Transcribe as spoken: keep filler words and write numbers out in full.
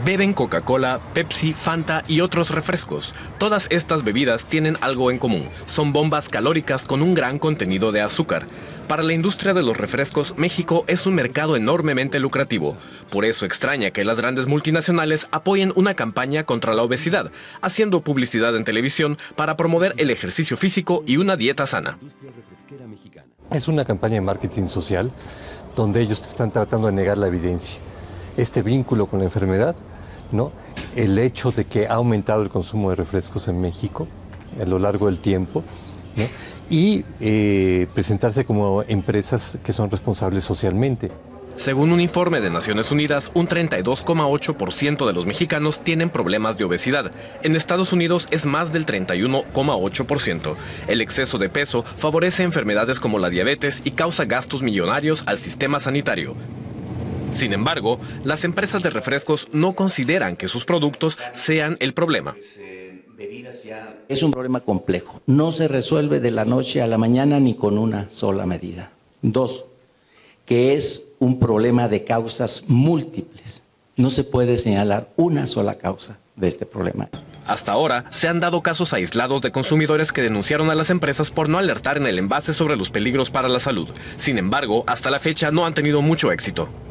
Beben Coca-Cola, Pepsi, Fanta y otros refrescos. Todas estas bebidas tienen algo en común. Son bombas calóricas con un gran contenido de azúcar. Para la industria de los refrescos, México es un mercado enormemente lucrativo. Por eso extraña que las grandes multinacionales apoyen una campaña contra la obesidad, haciendo publicidad en televisión para promover el ejercicio físico y una dieta sana. Es una campaña de marketing social donde ellos están tratando de negar la evidencia. Este vínculo con la enfermedad, ¿no? El hecho de que ha aumentado el consumo de refrescos en México a lo largo del tiempo, ¿no? Y eh, presentarse como empresas que son responsables socialmente. Según un informe de Naciones Unidas, un treinta y dos coma ocho por ciento de los mexicanos tienen problemas de obesidad. En Estados Unidos es más del treinta y uno coma ocho por ciento. El exceso de peso favorece enfermedades como la diabetes y causa gastos millonarios al sistema sanitario. Sin embargo, las empresas de refrescos no consideran que sus productos sean el problema. Es un problema complejo. No se resuelve de la noche a la mañana ni con una sola medida. Dos, que es un problema de causas múltiples. No se puede señalar una sola causa de este problema. Hasta ahora, se han dado casos aislados de consumidores que denunciaron a las empresas por no alertar en el envase sobre los peligros para la salud. Sin embargo, hasta la fecha no han tenido mucho éxito.